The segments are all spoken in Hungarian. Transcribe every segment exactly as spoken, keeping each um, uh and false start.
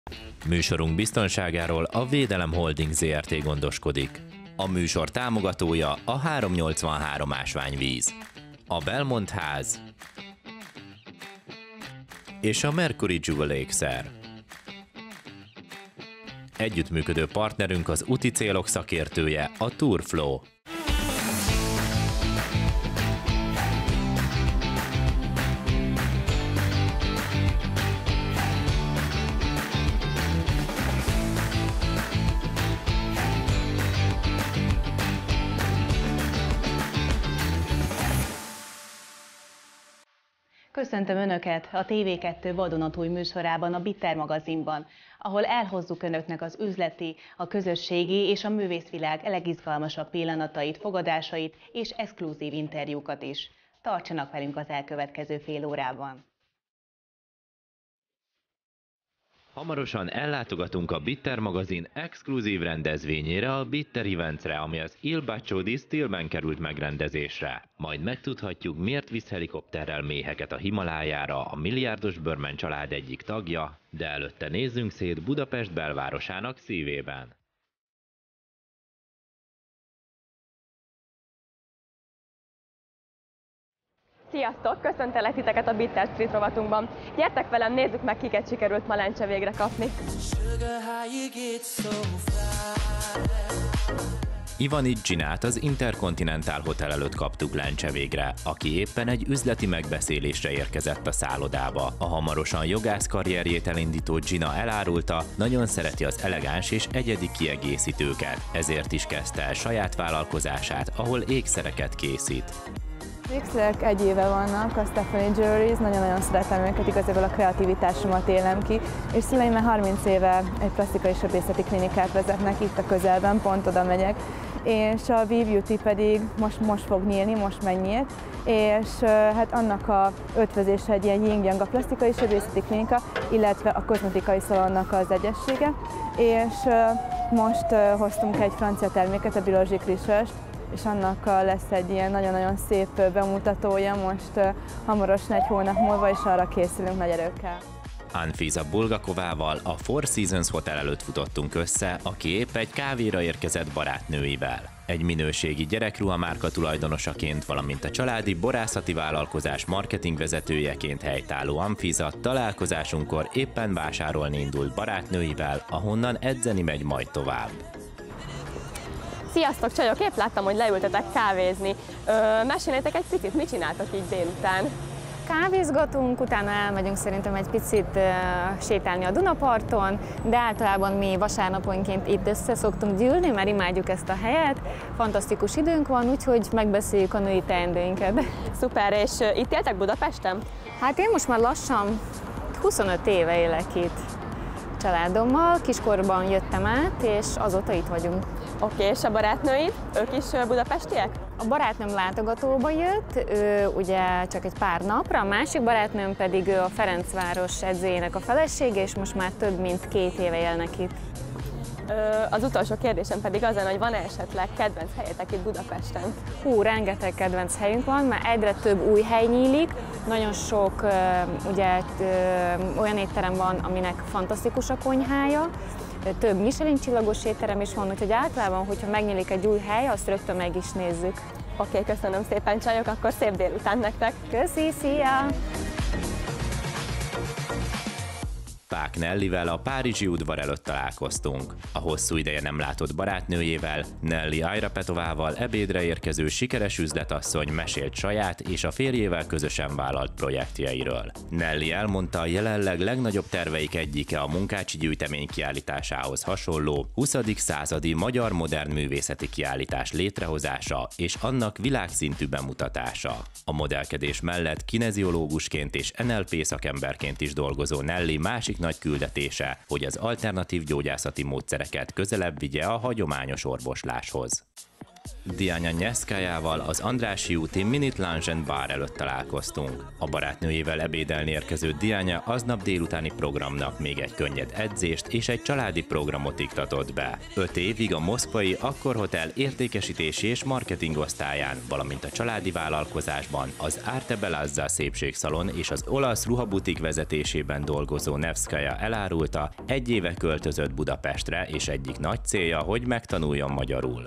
Műsorunk biztonságáról a Védelem Holding zé er té gondoskodik. A műsor támogatója a háromnyolcvanhárom ásványvíz, a Belmont ház és a Mercury Jewel ékszer. Együttműködő partnerünk az úti célok szakértője, a Tourflow. Köszöntöm Önöket a té vé kettő vadonatúj műsorában, a Bitter magazinban, ahol elhozzuk Önöknek az üzleti, a közösségi és a művészvilág legizgalmasabb pillanatait, fogadásait és exkluzív interjúkat is. Tartsanak velünk az elkövetkező fél órában! Hamarosan ellátogatunk a Bitter magazin exkluzív rendezvényére, a Bitter Eventsre, ami az Il Baccio di Stilben került megrendezésre. Majd megtudhatjuk, miért visz helikopterrel méheket a Himalájára a milliárdos Börmen család egyik tagja, de előtte nézzünk szét Budapest belvárosának szívében. Sziasztok! Köszöntelek titeket a Bitter Street rovatunkban. Gyertek velem, nézzük meg, kiket sikerült ma lencse végre kapni. Ivanic Ginát az Intercontinental Hotel előtt kaptuk lencse végre, aki éppen egy üzleti megbeszélésre érkezett a szállodába. A hamarosan jogász karrierjét elindító Gina elárulta, nagyon szereti az elegáns és egyedi kiegészítőket, ezért is kezdte el saját vállalkozását, ahol ékszereket készít. Az ékszerek egy éve vannak, a Stephanie Jewelries, nagyon-nagyon szeretem őket, igazából a kreativitásomat élem ki, és szüleim már harminc éve egy plastikai sebészeti klinikát vezetnek itt a közelben, pont oda megyek, és a We Beauty pedig most, most fog nyílni, most megnyílt, és hát annak a ötvözése egy ilyen yin-yang, a plastikai sebészeti klinika, illetve a kozmetikai szalonnak az egyessége, és most hoztunk egy francia terméket, a Biologic Research, és annak lesz egy ilyen nagyon-nagyon szép bemutatója most hamarosan egy hónap múlva, és arra készülünk nagy erőkkel. Anfisa Bulgakovával a Four Seasons Hotel előtt futottunk össze, aki épp egy kávéra érkezett barátnőivel. Egy minőségi gyerekruha márka tulajdonosaként, valamint a családi borászati vállalkozás marketingvezetőjeként helytálló Anfisa találkozásunkkor éppen vásárolni indult barátnőivel, ahonnan edzeni megy majd tovább. Sziasztok csajok, épp láttam, hogy leültetek kávézni. Ö, meséljetek egy picit, mit csináltok így délután? Kávézgatunk, utána elmegyünk szerintem egy picit uh, sétálni a Dunaparton, de általában mi vasárnaponként itt össze szoktunk gyűlni, mert imádjuk ezt a helyet. Fantasztikus időnk van, úgyhogy megbeszéljük a női teendőinket. Szuper, és uh, itt éltek Budapesten? Hát én most már lassan huszonöt éve élek itt családommal, kiskorban jöttem át, és azóta itt vagyunk. Oké, okay, és a barátnőid? Ők is budapestiek? A barátnőm látogatóba jött, ő ugye csak egy pár napra, a másik barátnőm pedig ő a Ferencváros edzőjének a felesége, és most már több mint két éve élnek itt. Az utolsó kérdésem pedig az, hogy van-e esetleg kedvenc helyetek itt Budapesten? Hú, rengeteg kedvenc helyünk van, mert egyre több új hely nyílik, nagyon sok ugye, olyan étterem van, aminek fantasztikus a konyhája, több Michelin csillagos étterem is van, úgyhogy általában, hogyha megnyílik egy új hely, azt rögtön meg is nézzük. Oké, okay, köszönöm szépen csajok, akkor szép délután nektek! Köszi, szia! Pák Nellivel a párizsi udvar előtt találkoztunk. A hosszú ideje nem látott barátnőjével, Nelly Ajrapetovával ebédre érkező sikeres üzletasszony mesélt saját és a férjével közösen vállalt projektjeiről. Nelly elmondta, a jelenleg legnagyobb terveik egyike a Munkácsi gyűjtemény kiállításához hasonló huszadik századi magyar modern művészeti kiállítás létrehozása és annak világszintű bemutatása. A modellkedés mellett kineziológusként és en el pé szakemberként is dolgozó Nelly másik nagy küldetése, hogy az alternatív gyógyászati módszereket közelebb vigye a hagyományos orvosláshoz. Diana Nyeszkájával az Andrássy úti Minute Lounge and Bar előtt találkoztunk. A barátnőjével ebédelni érkező Diana aznap délutáni programnak még egy könnyed edzést és egy családi programot iktatott be. Öt évig a moszkvai Akkor Hotel értékesítési és marketing osztályán, valamint a családi vállalkozásban, az Arte Belazza szépségszalon és az olasz ruhabutik vezetésében dolgozó Nevszkaja elárulta, egy éve költözött Budapestre, és egyik nagy célja, hogy megtanuljon magyarul.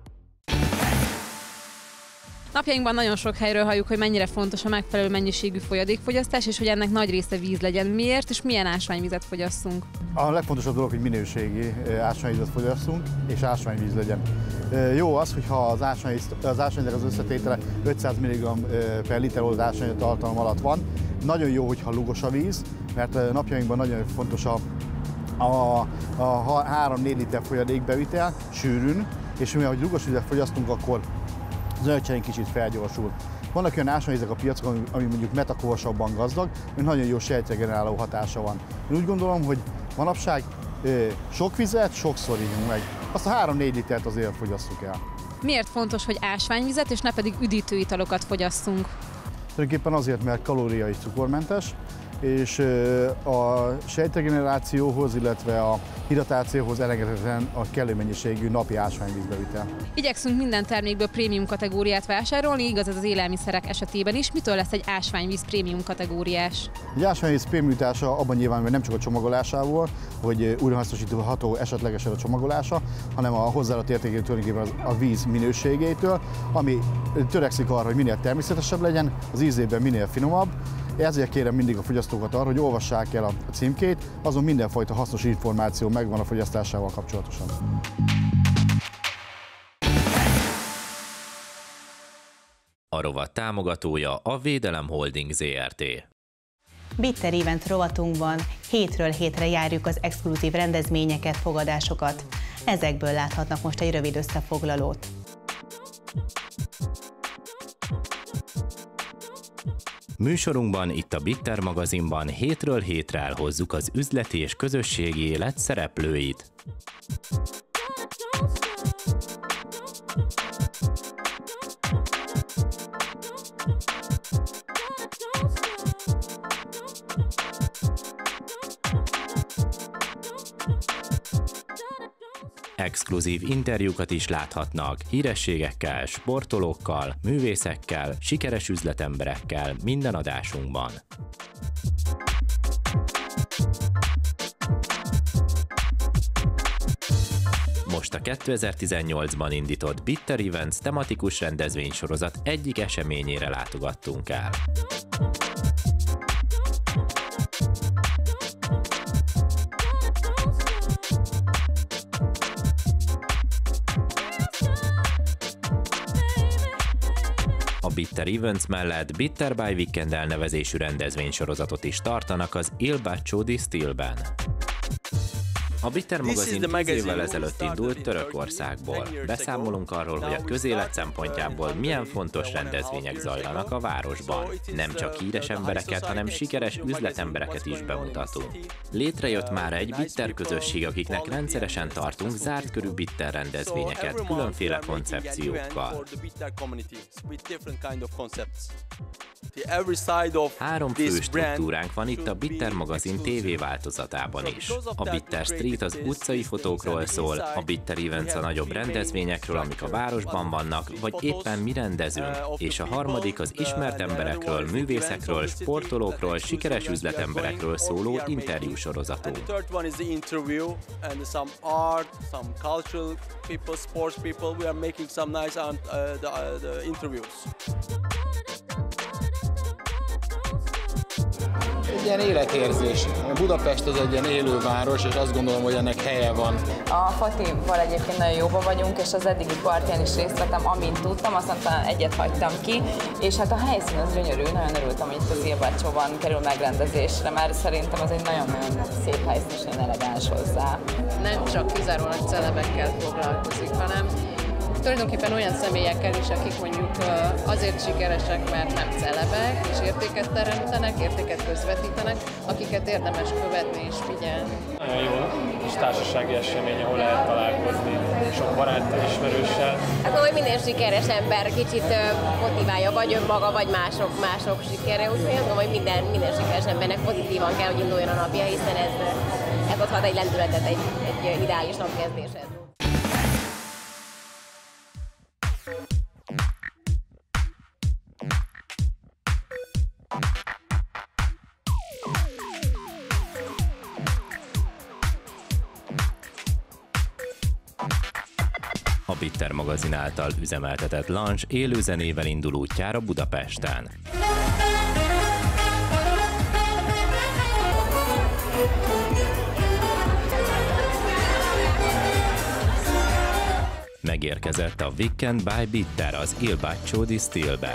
Napjainkban nagyon sok helyről halljuk, hogy mennyire fontos a megfelelő mennyiségű folyadékfogyasztás, és hogy ennek nagy része víz legyen. Miért és milyen ásványvizet fogyasszunk? A legfontosabb dolog, hogy minőségi ásványvizet fogyasszunk, és ásványvíz legyen. Jó az, hogyha az ásványnak az, az összetétele ötszáz milligramm per liter oldalt ásványi tartalom alatt van. Nagyon jó, hogyha lugos a víz, mert napjainkban nagyon fontos a, a, a három-négy liter folyadékbevitel sűrűn, és mivel, hogy lugos vizet fogyasztunk, akkor az öncseink kicsit felgyorsul. Vannak olyan ásványvizek a piacon, ami mondjuk metakovasabban gazdag, hogy nagyon jó sejtregeneráló hatása van. Én úgy gondolom, hogy manapság sok vizet sokszor ígyunk meg. Azt a három-négy litert azért fogyasszuk el. Miért fontos, hogy ásványvizet és ne pedig üdítőitalokat fogyasszunk? Tulajdonképpen azért, mert kalória és cukormentes, és a sejtregenerációhoz, illetve a hidratációhoz elengedhetetlen a kellő mennyiségű napi ásványvízbevitel. Igyekszünk minden termékből prémium kategóriát vásárolni, igaz ez az élelmiszerek esetében is. Mitől lesz egy ásványvíz prémium kategóriás? Egy ásványvíz prémiumitása abban nyilván, hogy nem csak a csomagolásából, hogy újrahasznosítható esetlegesen a csomagolása, hanem a hozzáadott értékétől tulajdonképpen a víz minőségétől, ami törekszik arra, hogy minél természetesebb legyen, az ízében minél finomabb. Ezért kérem mindig a fogyasztókat arra, hogy olvassák el a címkét, azon mindenfajta hasznos információ megvan a fogyasztásával kapcsolatosan. A rovat támogatója a Védelem Holding zé er té. Bitter Event rovatunkban hétről hétre járjuk az exkluzív rendezvényeket, fogadásokat. Ezekből láthatnak most egy rövid összefoglalót. Műsorunkban, itt a Bitter magazinban hétről hétre elhozzuk az üzleti és közösségi élet szereplőit. Exkluzív interjúkat is láthatnak hírességekkel, sportolókkal, művészekkel, sikeres üzletemberekkel minden adásunkban. Most a kétezer-tizennyolcban indított Bitter Events tematikus rendezvénysorozat egyik eseményére látogattunk el. A Bitter Events mellett Bitter by Weekend elnevezésű rendezvénysorozatot is tartanak az Il Baccio di Stilben. A Bitter magazin tíz évvel ezelőtt indult Törökországból. Beszámolunk arról, hogy a közélet szempontjából milyen fontos rendezvények zajlanak a városban. Nem csak híres embereket, hanem sikeres üzletembereket is bemutatunk. Létrejött már egy Bitter közösség, akiknek rendszeresen tartunk zárt körű Bitter rendezvényeket különféle koncepciókkal. Három fő struktúránk van itt a Bitter magazin té vé változatában is. A Bitter Street az utcai fotókról szól, a Bitter Events a nagyobb rendezvényekről, amik a városban vannak, vagy éppen mi rendezünk, és a harmadik az ismert emberekről, művészekről, sportolókról, sikeres üzletemberekről szóló interjúsorozatunk. Egy ilyen életérzés. Budapest az egy ilyen élő város, és azt gondolom, hogy ennek helye van. A Fatival egyébként nagyon jóban vagyunk, és az eddigi partján is részt vettem, amint tudtam, aztán talán egyet hagytam ki, és hát a helyszín az gyönyörű, nagyon örültem, hogy itt az Il Baccióban kerül megrendezésre, mert szerintem az egy nagyon-nagyon szép helyszín, és nagyon elegáns hozzá. Nem csak kizárólag celebekkel foglalkozik, hanem tulajdonképpen olyan személyekkel is, akik mondjuk azért sikeresek, mert nem celebek, és értéket teremtenek, értéket közvetítenek, akiket érdemes követni és figyelni. Nagyon jól kis társasági esemény, ahol lehet találkozni sok baráttal, ismerőssel. Hát hogy minden sikeres ember kicsit motiválja, vagy önmaga, vagy mások, mások sikere, úgyhogy azt gondolom, hogy minden, minden sikeres embernek pozitívan kell, hogy induljon a napja, hiszen ez, ez adhat egy lendületet egy, egy ideális napkezdéshez. A Bitter magazin által üzemeltetett lunch élő zenével indul útjára Budapesten. Megérkezett a Weekend by Bitter az Il Baccio di Stilbe.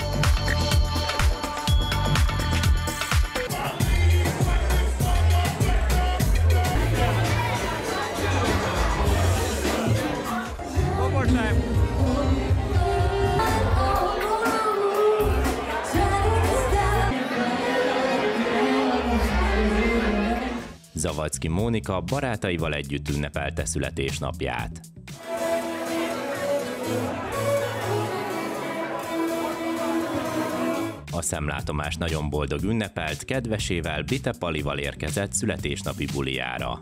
Zavadzki Mónika barátaival együtt ünnepelte születésnapját. A szemlátomás nagyon boldog ünnepelt, kedvesével, Bite Palival érkezett születésnapi bulijára.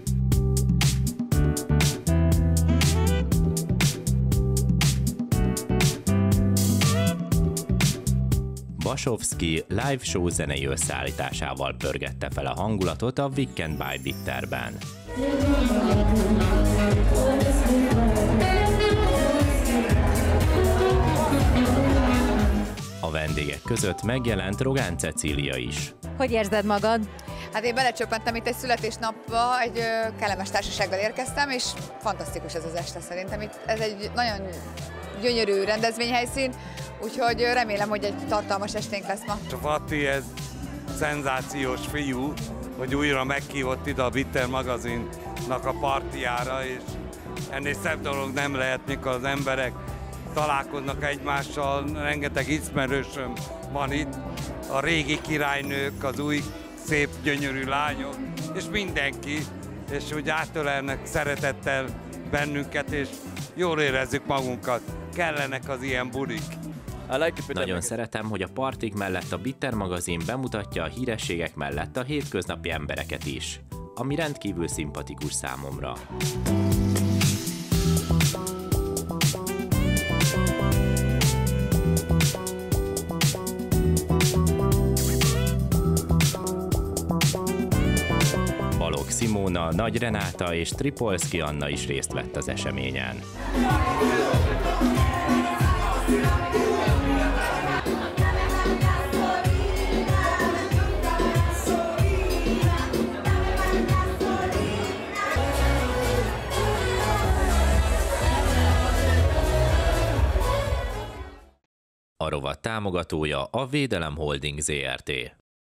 Basovszky live show zenei összeállításával pörgette fel a hangulatot a Weekend by Bitterben. A vendégek között megjelent Rogán Cecília is. Hogy érzed magad? Hát én belecsöppentem itt egy születésnapba, egy ö, kellemes társasággal érkeztem, és fantasztikus ez az este szerintem. Itt ez egy nagyon gyönyörű rendezvényhelyszín, úgyhogy remélem, hogy egy tartalmas esténk lesz ma. A Fati, ez szenzációs fiú, hogy újra meghívott ide a Bitter magazinnak a partiára, és ennél szebb dolog nem lehet, mikor az emberek találkoznak egymással, rengeteg ismerősöm van itt, a régi királynők, az új szép, gyönyörű lányok, és mindenki, és úgy átölelnek szeretettel bennünket, és jól érezzük magunkat. Kellenek az ilyen bulik. Nagyon szeretem, hogy a partik mellett a Bitter magazin bemutatja a hírességek mellett a hétköznapi embereket is, ami rendkívül szimpatikus számomra. Balogh Simona, Nagy Renáta és Tripolszky Anna is részt vett az eseményen. A rovat támogatója a Védelem Holding zé er té.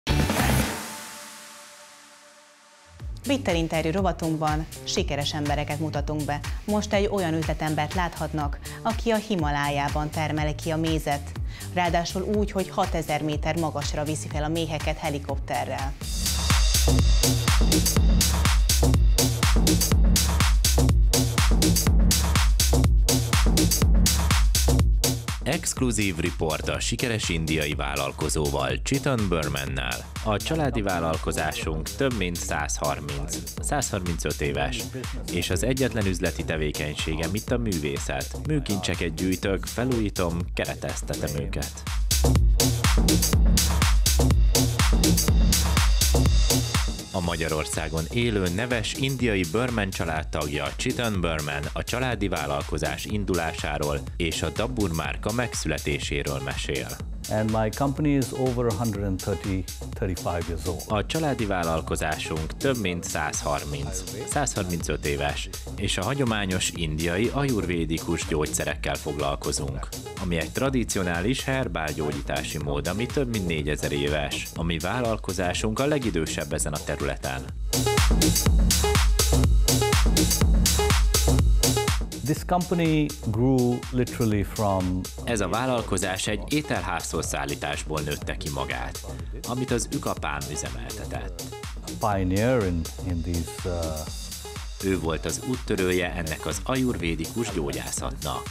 Bitter interjú rovatunkban sikeres embereket mutatunk be. Most egy olyan üzletembert láthatnak, aki a Himalájában termeli ki a mézet. Ráadásul úgy, hogy hatezer méter magasra viszi fel a méheket helikopterrel. Exkluzív riport a sikeres indiai vállalkozóval, Chetan Burmannel. A családi vállalkozásunk több mint száz harminc, száz harmincöt éves, és az egyetlen üzleti tevékenysége, mint a művészet. Műkincseket gyűjtök, felújítom, kereteztetem őket. A Magyarországon élő neves indiai Burman családtagja Chetan Burman a családi vállalkozás indulásáról és a Dabur márka megszületéséről mesél. And my company is over one hundred thirty, thirty-five years old. A családi vállalkozásunk több mint száz harminc, száz harmincöt éves, és a hagyományos indiai ajurvédikus gyógyszerekkel foglalkozunk, ami egy tradicionális herbál gyógyítási mód, ami több mint négyezer éves. A mi vállalkozásunk a legidősebb ezen a területen. This company grew literally from... Ez a vállalkozás egy ételházhoz szállításból nőtte ki magát, amit az ükapám üzemeltetett. Pioneer in, in these uh, Ő volt az úttörője ennek az ajurvédikus gyógyászatnak.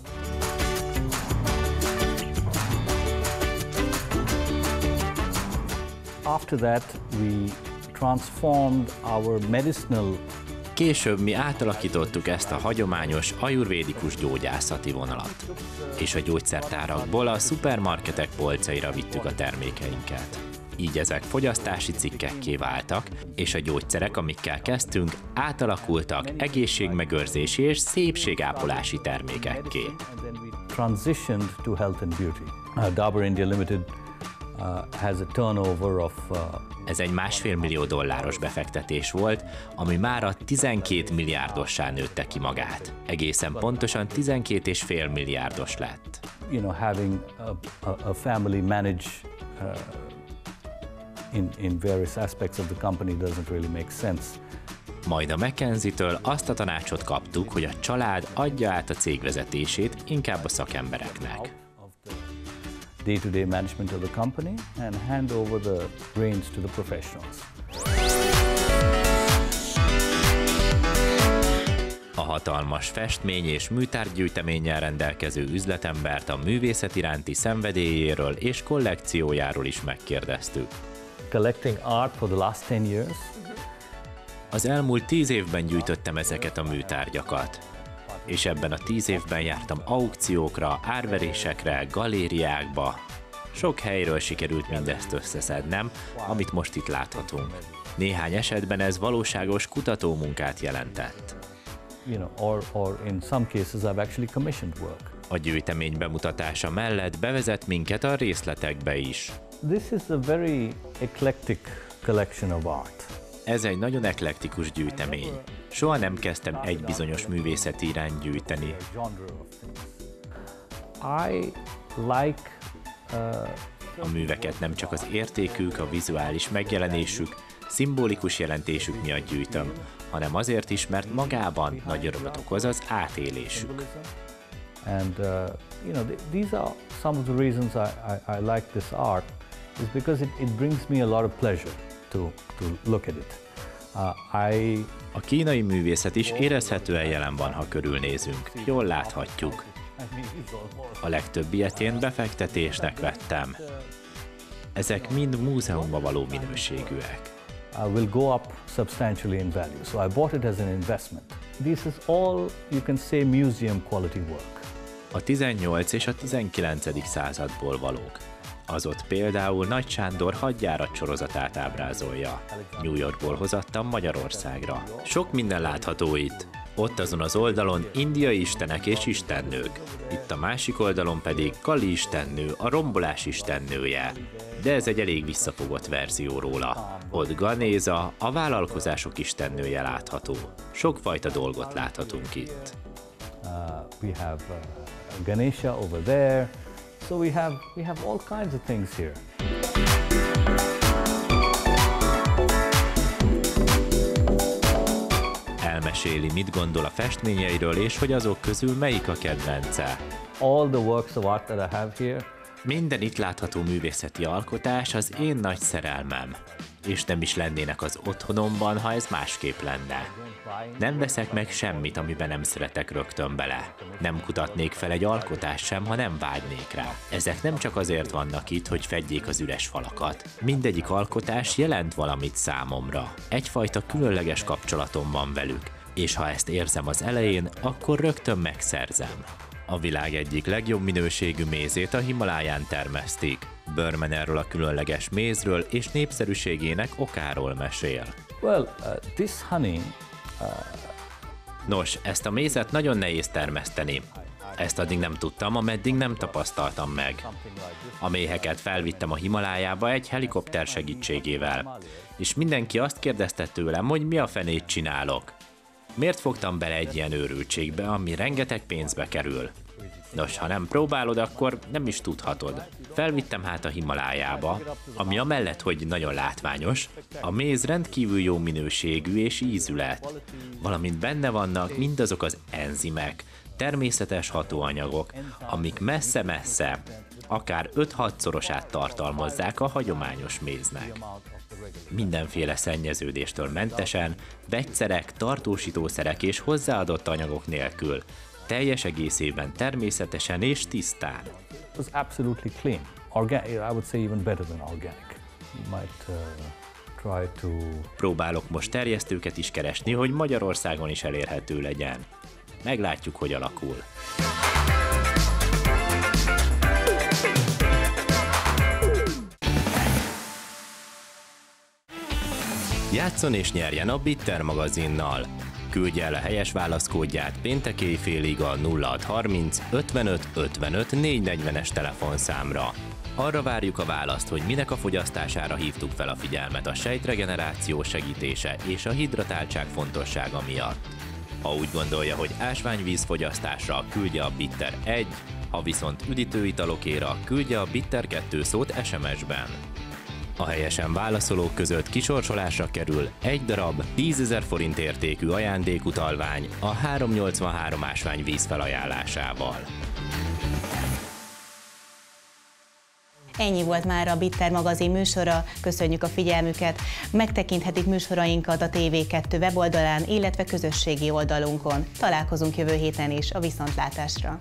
After that, we transformed our medicinal. Később mi átalakítottuk ezt a hagyományos ajurvédikus gyógyászati vonalat, és a gyógyszertárakból a szupermarketek polcaira vittük a termékeinket. Így ezek fogyasztási cikkekké váltak, és a gyógyszerek, amikkel kezdtünk, átalakultak egészségmegőrzési és szépségápolási termékekké. Transitioned to health and beauty. Uh, Dabur India Limited uh, has a turnover of uh, Ez egy másfél millió dolláros befektetés volt, ami mára tizenkét milliárdossá nőtte ki magát. Egészen pontosan tizenkét és fél milliárdos lett. You know, having a, a, a family manage uh, in, in various aspects of the company doesn't really make sense. Majd a McKinsey-től azt a tanácsot kaptuk, hogy a család adja át a cég vezetését inkább a szakembereknek. Day-to-day management of the company and hand over the reins to the professionals. A hatalmas festmény és műtárgygyűjteménnyel rendelkező üzletembert a művészet iránti szenvedélyéről és kollekciójáról is megkérdeztük. Collecting art for the last ten years. Az elmúlt tíz évben gyűjtöttem ezeket a műtárgyakat, és ebben a tíz évben jártam aukciókra, árverésekre, galériákba. Sok helyről sikerült mindezt összeszednem, amit most itt láthatunk. Néhány esetben ez valóságos kutatómunkát jelentett. You know, or, or in some cases I've actually commissioned work. A gyűjtemény bemutatása mellett bevezet minket a részletekbe is. This is a very eclectic collection of art. Ez egy nagyon eklektikus gyűjtemény. Soha nem kezdtem egy bizonyos művészeti irányt gyűjteni. I like, uh... A műveket nem csak az értékük, a vizuális megjelenésük, szimbolikus jelentésük miatt gyűjtöm, hanem azért is, mert magában nagy örömöt okoz az átélésük. And uh, you know, th these are some of the reasons I, I, I like this art, is because it, it brings me a lot of pleasure to, to look at it. Uh, I... A kínai művészet is érezhetően jelen van, ha körülnézünk. Jól láthatjuk. A legtöbb ilyet én befektetésnek vettem. Ezek mind múzeumba való minőségűek. Uh, will go up substantially in value. So I bought it as an investment. This is all, you can say, museum quality work. A tizennyolc és a tizenkilencedik századból valók. Az ott például Nagy Sándor hadjárat sorozatát ábrázolja. New Yorkból hozattam Magyarországra. Sok minden látható itt. Ott azon az oldalon indiai istenek és istennők. Itt a másik oldalon pedig Kali istennő, a rombolás istennője. De ez egy elég visszafogott verzió róla. Ott Ganéza, a vállalkozások istennője látható. Sokfajta dolgot láthatunk itt. Uh, we have uh, Ganesha over there. So we have, we have all kinds of things here. Elmeséli, mit gondol a festményeiről, és hogy azok közül melyik a kedvence. All the works of art that I have here. Minden itt látható művészeti alkotás az én nagy szerelmem. És nem is lennének az otthonomban, ha ez másképp lenne. Nem veszek meg semmit, amiben nem szeretek rögtön bele. Nem kutatnék fel egy alkotást sem, ha nem vágynék rá. Ezek nem csak azért vannak itt, hogy fedjék az üres falakat. Mindegyik alkotás jelent valamit számomra. Egyfajta különleges kapcsolatom van velük. És ha ezt érzem az elején, akkor rögtön megszerzem. A világ egyik legjobb minőségű mézét a Himaláján termesztik. Burman erről a különleges mézről és népszerűségének okáról mesél. Well, uh, this honey, uh... Nos, ezt a mézet nagyon nehéz termeszteni. Ezt addig nem tudtam, ameddig nem tapasztaltam meg. A méheket felvittem a Himalájába egy helikopter segítségével, és mindenki azt kérdezte tőlem, hogy mi a fenét csinálok. Miért fogtam bele egy ilyen őrültségbe, ami rengeteg pénzbe kerül? Nos, ha nem próbálod, akkor nem is tudhatod. Felvittem hát a Himalájába, ami amellett, hogy nagyon látványos, a méz rendkívül jó minőségű és ízű lett, valamint benne vannak mindazok az enzimek, természetes hatóanyagok, amik messze-messze, akár öt-hatszorosát tartalmazzák a hagyományos méznek. mindenféle szennyeződéstől mentesen, vegyszerek, tartósítószerek és hozzáadott anyagok nélkül, teljes egészében természetesen és tisztán. It was absolutely clean. Organic, I would say even better than organic. You might uh, try to... Próbálok most terjesztőket is keresni, hogy Magyarországon is elérhető legyen. Meglátjuk, hogy alakul. Játszon és nyerjen a Bitter magazinnal. Küldje el a helyes válaszkódját péntek éjfélig a nulla hat harminc ötvenöt ötvenöt négyszáznegyvenes telefonszámra. Arra várjuk a választ, hogy minek a fogyasztására hívtuk fel a figyelmet a sejtregeneráció segítése és a hidratáltság fontossága miatt. Ha úgy gondolja, hogy ásványvíz fogyasztásra, küldje a Bitter egy, ha viszont üdítőitalokére, küldje a Bitter kettő szót es em es-ben. A helyesen válaszolók között kisorsolásra kerül egy darab tízezer forint értékű ajándékutalvány a háromszáznyolcvanhárom ásványvíz felajánlásával. Ennyi volt már a Bitter magazin műsora, köszönjük a figyelmüket. Megtekinthetik műsorainkat a té vé kettő weboldalán, illetve közösségi oldalunkon. Találkozunk jövő héten is, a viszontlátásra!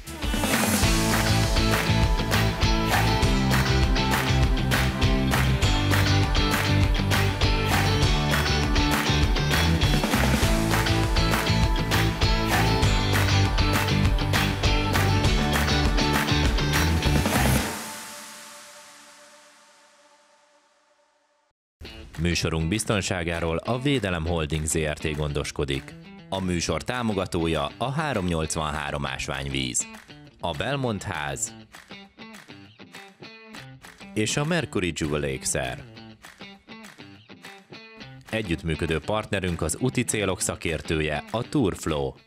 Műsorunk biztonságáról a Védelem Holding zé er té gondoskodik. A műsor támogatója a háromszáznyolcvanhárom ásványvíz, a Belmont ház és a Mercury Jewel ékszer. Együttműködő partnerünk az úti célok szakértője, a Tourflow.